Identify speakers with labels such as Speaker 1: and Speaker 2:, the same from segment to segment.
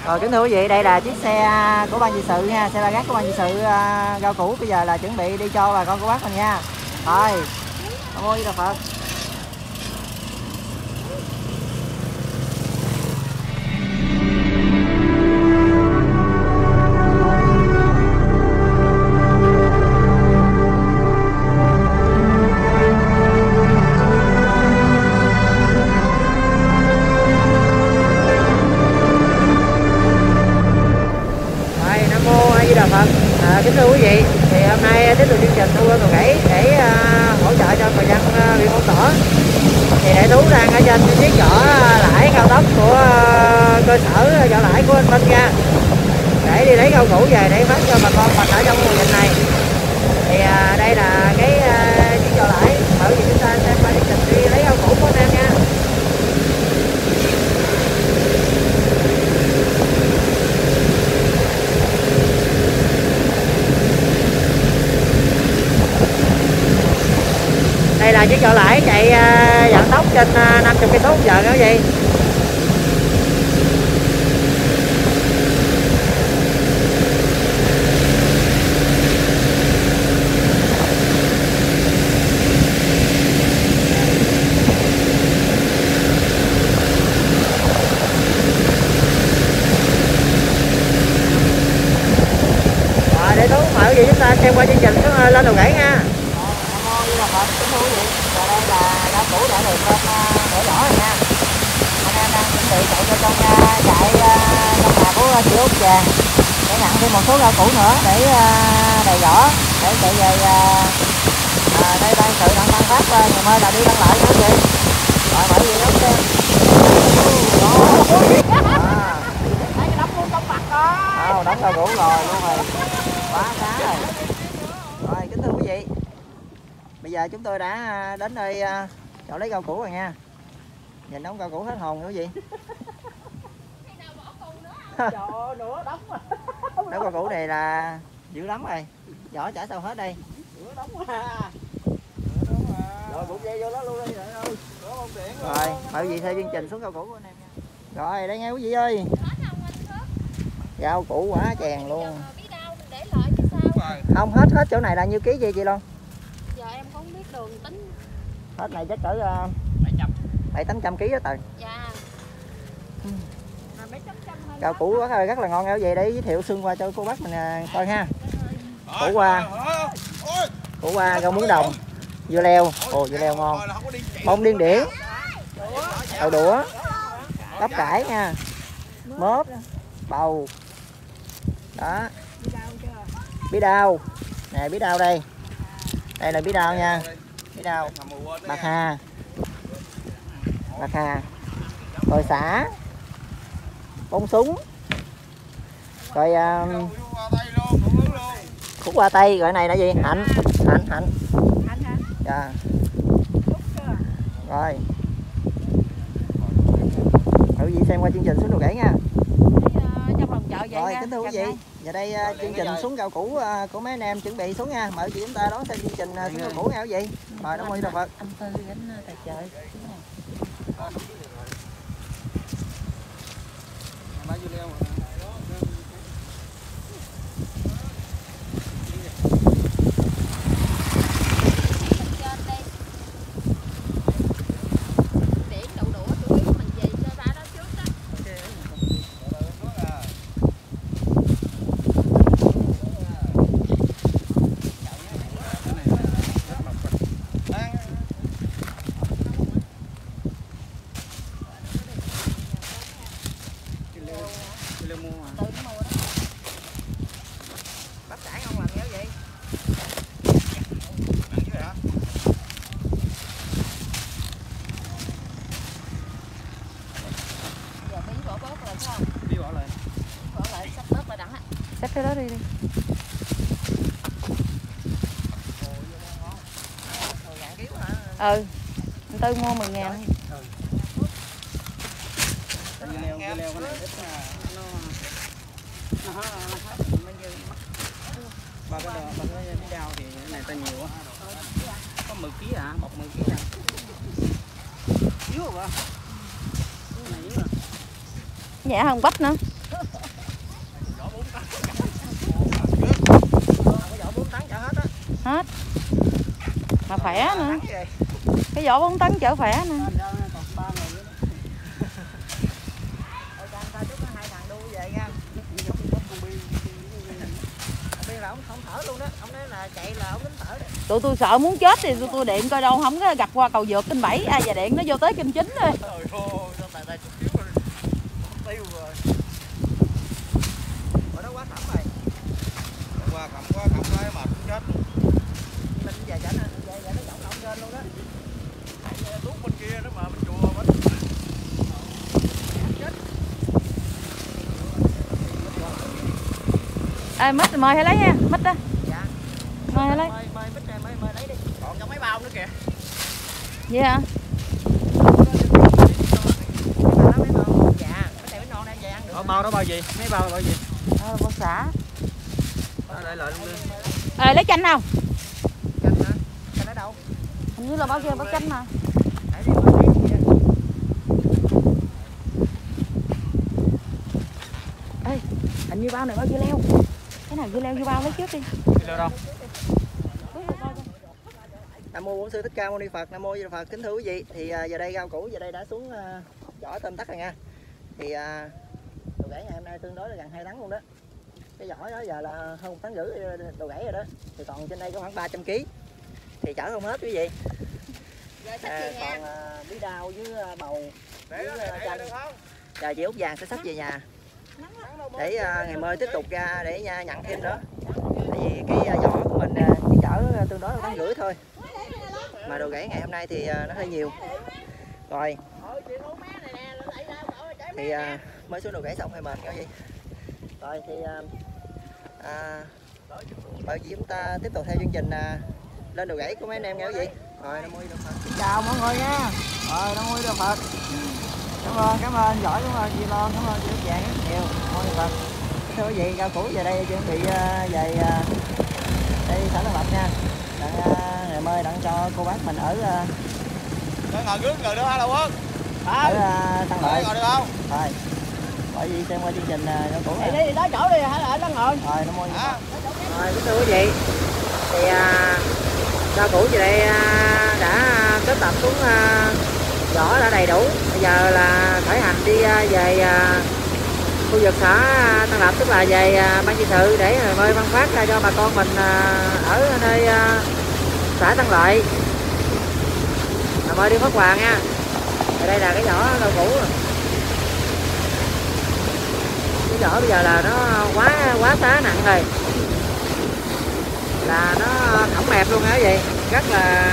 Speaker 1: Rồi kính thưa quý vị, đây là chiếc xe của ban trị sự nha, xe ba gác của ban trị sự rau củ bây giờ là chuẩn bị đi cho bà con cô bác mình nha. Rồi, Nam Mô Di Đà Phật. Kính thưa quý vị, thì hôm nay tiếp tục chương trình thu gom đồ rẫy để hỗ trợ cho người dân bị phong tỏa. Thì đại tú đang ở trên chiếc vỏ lãi cao tốc của cơ sở vỏ lãi của anh Minh nha, để đi lấy rau củ về để phát cho bà con mình ở trong mùa dịch này. Thì đây là cái chiếc vỏ lãi, mời quý vị chúng ta xem qua chương trình đi lấy rau củ của anh em nha. Đây là chiếc vỏ lãi chạy vận tốc trên 50 cây số một giờ đó quý vị. Rồi để Tú mời quý vị chúng ta xem qua chương trình lên đồ rẫy nha. Kính thưa quý vị, và đây là rau củ đã được lên để vỏ rồi nha. Anh em đang chuẩn bị chạy vô trong chạy trong nhà của chị Út Vàng để nhận thêm một số rau củ nữa để đầy vỏ để chạy về đây ban sự đang tăng phát ngày mai là đi đăng lại nữa chị. Rồi bởi vì nó xem. Thấy cái đống luôn trong mặt rồi. Đống rau củ rồi luôn rồi. Quá giá rồi. Rồi kính thưa quý vị, bây giờ chúng tôi đã đến đây chọn lấy rau củ rồi nha. Nhìn đống rau củ hết hồn nữa gì. Đống rau củ này là dữ lắm rồi. Vỏ chả sao hết đây. Rồi, mời quý vị theo chương trình xuống rau củ của anh em nha. Rồi, đây nghe quý vị ơi. Rau củ quả chèn luôn. Không, hết chỗ này là nhiêu ký gì chị Loan?
Speaker 2: Giờ em không biết đường tính.
Speaker 1: Hết này chắc cỡ 700-800 kg đó Tần.
Speaker 2: Dạ.
Speaker 1: Rau củ rất là ngon như vậy để giới thiệu xương qua cho cô bác mình coi ha. Củ qua rau muống đồng, dưa leo, dưa leo ngon. Bông điên điển, đậu đũa, bắp cải nha, mớp, bầu. Đó. Bí đao. Nè bí đao đây. Đây là bí đao nha. Bí đao. Bạc hà. Rồi xả. Bông súng. Rồi khúc qua tây, gọi này là gì? Hạnh. Hạnh hả? Dạ. Rồi. Mời quý vị xem qua chương trình xuống đồ rẫy nha. Rồi kính thưa quý vị, giờ đây chương trình xuống rau củ của mấy anh em chuẩn bị xuống nha. Mời quý vị chúng ta đón xem chương trình xuống rau củ nha quý vị. Mời Nam Mô Di Đà Phật.
Speaker 2: Anh Tư đến tài trợ.
Speaker 1: Bắp cải ngon lành nha quý vị.
Speaker 2: Giờ bí bỏ bớt rồi phải không?
Speaker 1: Bí bỏ lại.
Speaker 2: Bỏ lại sắp bớt lại đặng á.
Speaker 3: Xách cái đó đi. Anh Tư mua 10.000.
Speaker 1: Dưa leo cái này ít nó hết mấy dư mắc. Ba cái bí đao thì cái này ta nhiều quá. Có 10 kg hả? Bọc 10 kg hả? Yếu rồi. Cái này yếu rồi.
Speaker 3: Nhẹ hơn bắp nữa.
Speaker 1: Vỏ 4 tấn. Cái vỏ 4 tấn chở hết á.
Speaker 3: Hết. Mà khỏe nữa. Cái vỏ 4 tấn chở khỏe nữa.
Speaker 1: Không thở luôn đó, ông nói là chạy là ông nín thở đó.
Speaker 3: Tụi tôi sợ muốn chết thì tụi tôi điện coi đâu không có gặp qua cầu vượt kênh 7 ai và điện nó vô tới kênh 9 thôi.
Speaker 1: Trời ơi, sao tài chút xíu rồi. Tiêu rồi. Ở đó quá thẳm rồi. Qua khẩm quá mà cũng chết luôn. Mình về chảnh anh, về nó giọng ông trên luôn đó. Tuốt bên kia đó mà bên chùa bên.
Speaker 3: Ê, mít mời hãy lấy nha, mít đó.
Speaker 1: Dạ.
Speaker 3: Mời hãy lấy.
Speaker 1: Mời mít này, mời lấy đi. Còn trong mấy bao nữa kìa.
Speaker 3: Vậy hả?
Speaker 1: Bao đó bao gì? Mấy bao bao gì?
Speaker 3: Bao xả.
Speaker 1: Lại lại luôn đi.
Speaker 3: Ê, lấy chanh không?
Speaker 1: Chanh hả? Chanh ở đâu?
Speaker 3: Hình như là bao kia bao chanh mà.
Speaker 1: Để đi bao kia.
Speaker 3: Ê, hình như bao này bao dưa leo. Cái nào dưa leo vô bao lấy trước đi.
Speaker 1: Dưa leo đâu? Nam mô Bổn Sư Thích Ca Mâu Ni Phật. Nam mô Di Đà Phật. Kính thưa quý vị, thì giờ đây rau củ giờ đây đã xuống vỏ tôm tắt rồi nha. Thì đồ gãy ngày hôm nay tương đối là gần 2 tấn luôn đó. Cái vỏ đó giờ là hơn 1,5 tấn đồ gãy rồi đó. Thì còn trên đây có khoảng 300 kg. Thì chở không hết quý vị. Còn bí đao với bầu với chanh. Giờ chị Út Vàng sẽ xách về nhà để ngày mai tiếp tục ra để nhận thêm nữa. Tại vì cái vỏ của mình chỉ chở tương đối là 1,5 tấn thôi. Mà đồ gãy ngày hôm nay thì nó hơi nhiều. Rồi. Thì mới xuống đồ gãy xong hơi mệt cái gì. Rồi thì bởi vì chúng ta tiếp tục theo chương trình lên đồ gãy của mấy anh em nghe quý vị. Rồi Nam mô Di Đà Phật. Chào mọi người nha. Rồi Nam mô Di Đà Phật. Cảm ơn giỏi, cảm ơn chị Loan, cảm ơn chị Út Vàng rất nhiều. Nam mô Di Đà Phật. Thưa quý vị, rau củ về đây chuẩn bị về đây xã Tân Lập nha. Ngày mai đặng cho cô bác mình ở
Speaker 4: ngồi rước người đó đâu á.
Speaker 1: ở Tân Lợi.
Speaker 4: Ngồi được không?
Speaker 1: Rồi. Bởi vì xem qua chương trình rau củ.
Speaker 3: Đi đó chỗ đi hay là ở đó ngồi.
Speaker 1: Rồi Nam mô Di Đà Phật. Rồi kính thưa quý vị. Thì rau củ về đây đã kết tập xuống vỏ đã đầy đủ. Bây giờ là khởi hành đi về khu vực xã Tân Lập, tức là về ban trị sự để mời văn phát ra cho bà con mình ở nơi xã Tân Lợi. Mời đi phát quà nha. Ở đây là cái vỏ rau củ. Cái vỏ bây giờ là nó quá xá nặng rồi. Là nó thõng mẹp luôn hả vậy? Rất là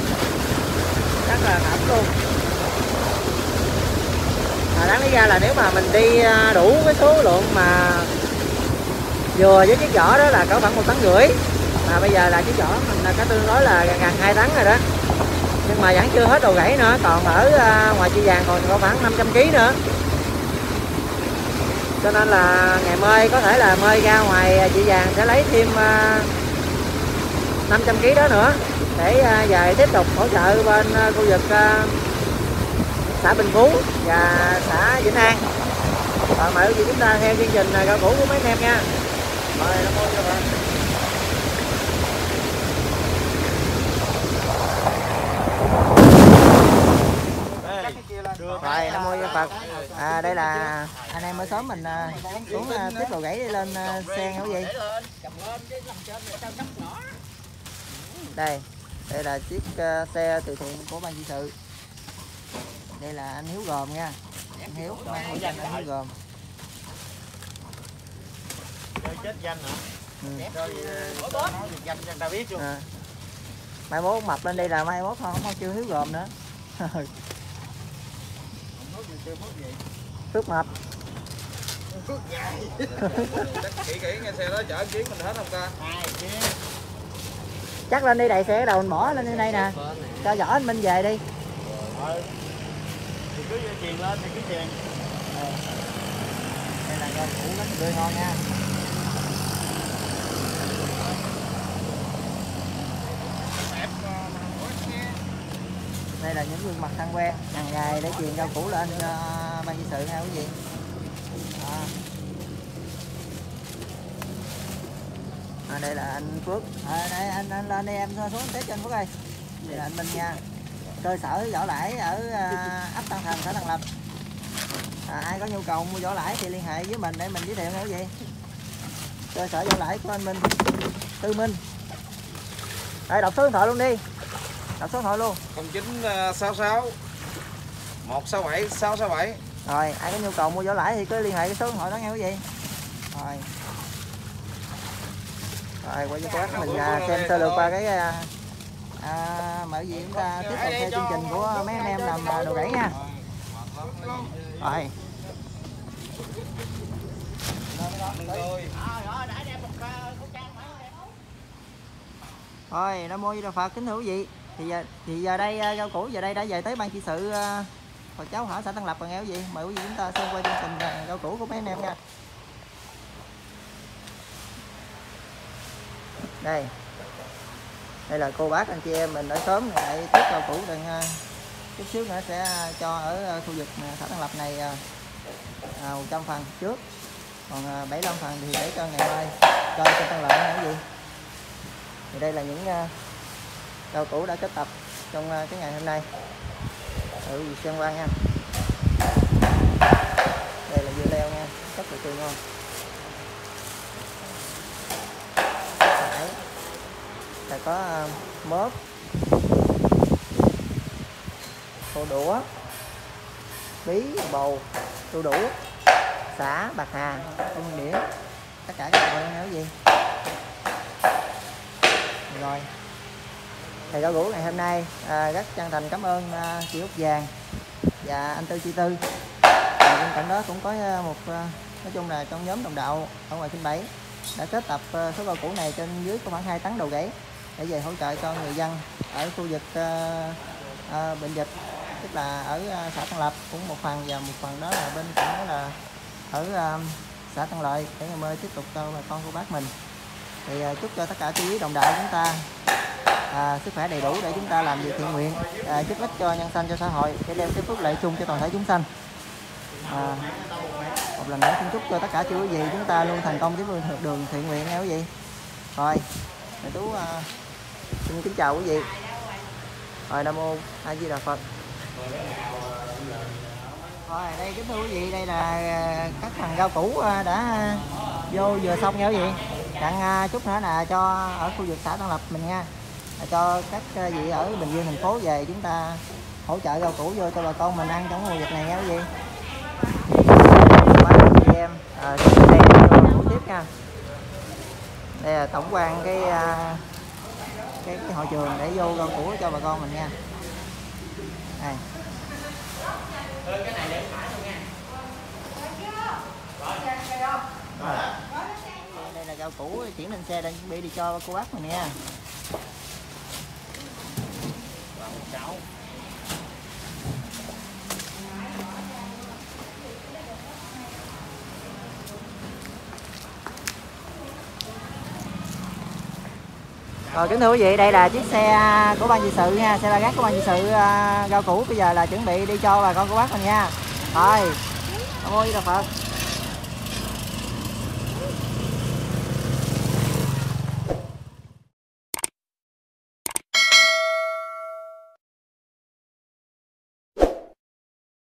Speaker 1: thõng luôn. Đáng lý ra là nếu mà mình đi đủ cái số lượng mà vừa với chiếc vỏ đó là cỡ khoảng 1,5 tấn. Mà bây giờ là chiếc vỏ mình có tương đối là gần 2 tấn rồi đó. Nhưng mà vẫn chưa hết đồ gãy nữa, còn ở ngoài Chị Vàng còn có khoảng 500 kg nữa. Cho nên là ngày mai có thể là mời ra ngoài Chị Vàng sẽ lấy thêm 500 kg đó nữa để về tiếp tục hỗ trợ bên khu vực xã Bình Phú và xã Vĩnh An. Và mời quý vị chúng ta theo chương trình rau củ của mấy anh em nha. Mời Nam mô Di Đà Phật. Rồi Nam mô Di Đà Phật. Đây là anh em mới sớm mình xuống tiếp đồ gãy lên xe nha quý vị. Đây là chiếc xe từ thiện của ban trị sự. Đây là anh Hiếu Gồm nha. Anh Hiếu, anh Hiếu Gồm.
Speaker 4: Chết danh hả? Nói được danh cho người ta biết luôn.
Speaker 1: Mai mốt mập lên đây là mai mốt không có chưa Hiếu Gồm nữa. Phước mập.
Speaker 4: Phước dài. Kỹ nghe xe đó chở chuyến mình hết không ta?
Speaker 1: Chắc lên đi đầy xe đầu mình bỏ lên đây nè. Cho vỏ anh Minh về đi.
Speaker 4: Thì cứ chuyền lên thì cứ chuyền.
Speaker 1: Đây là rau củ rất tươi ngon nha. Đây là những gương mặt thân quen hàng ngày để truyền rau củ lên cho ban trị sự nha quý vị. Đây là anh Phước. Đây anh lên đây em xuống test cho anh Phước ơi. Đây là anh Minh nha. Cơ sở vỏ lãi ở ấp Tân Thành, xã Tân Lập. Ai có nhu cầu mua vỏ lãi thì liên hệ với mình để mình giới thiệu như vậy. Cơ sở vỏ lãi của anh Minh, Tư Minh. Đây, đọc số điện thoại luôn đi. Đọc số điện thoại luôn.
Speaker 4: 0966 167 667.
Speaker 1: Rồi, ai có nhu cầu mua vỏ lãi thì cứ liên hệ cái số điện thoại đó nghe quý vị. Rồi. Rồi, quay cho cô bác mình xem sơ lược qua cái mở gì chúng ta tiếp tục theo chương trình của mấy anh em làm đồ rẫy nha. Rồi. Rồi, Nam Mô Di Đà Phật, kính thưa quý vị. Thì giờ đây rau củ giờ đây đã về tới ban trị sự Phật giáo Hỏa xã Tân Lập rồi nghe quý vị. Mời quý vị chúng ta xem qua chương trình rau củ của mấy anh em nha. Đây là cô bác anh chị em mình ở xóm lại tiếp rau củ đừng chút xíu nữa sẽ cho ở khu vực xã Tân Lập này 100 phần trước, còn 75 phần thì để cho ngày mai cho Tân Lợi nha quý vị. Thì đây là những rau củ đã kết tập trong cái ngày hôm nay. Quý vị xem qua nha. Đây là dưa leo nha, rất là tươi ngon. Đấy. Là có mớp, tô đũa, bí, bầu, tô đủ, xả, bạc hà, tôm đĩa, tất cả các loại nha quý vị. Rồi, thầy rau củ ngày hôm nay rất chân thành cảm ơn chị Út Vàng và anh Tư Chi Tư. Bên cạnh đó cũng có một nói chung là trong nhóm đồng đạo ở ngoài Kinh Bảy đã kết tập số rau củ này trên dưới có khoảng 2 tấn đầu gãy để về hỗ trợ cho người dân ở khu vực bệnh dịch, tức là ở xã Tân Lập cũng một phần, và một phần đó là bên cạnh đó là ở xã Tân Lợi để ngày mai tiếp tục cho bà con cô bác mình. Thì chúc cho tất cả quý vị đồng đạo chúng ta sức khỏe đầy đủ để chúng ta làm việc thiện nguyện, giúp ích cho nhân sanh, cho xã hội để đem cái phước lợi chung cho toàn thể chúng sanh. Một lần nữa xin chúc cho tất cả quý vị chúng ta luôn thành công với đường thiện nguyện nha quý vị. Rồi, thầy Tú xin kính chào quý vị. Rồi, Nam Mô A Di Đà Phật. Rồi, đây kính thưa quý vị, đây là các thằng rau củ đã vô vừa xong nha quý vị. Đặng chút nữa là cho ở khu vực xã Tân Lập mình nha, cho các vị ở Bình Dương thành phố về chúng ta hỗ trợ rau củ vô cho bà con mình ăn trong khu vực này nha quý vị. Chị em xem rau củ tiếp nha. Đây là tổng quan cái hội trường để vô rau củ cho bà con mình nha. Đây. Đây là rau củ chuyển lên xe đang chuẩn bị đi cho cô bác mình nha. Rồi kính thưa quý vị, đây là chiếc xe của ban trị sự nha, xe ba gác của ban trị sự rau củ bây giờ là chuẩn bị đi cho bà con cô bác mình nha. Rồi, Nam Mô Di Đà Phật.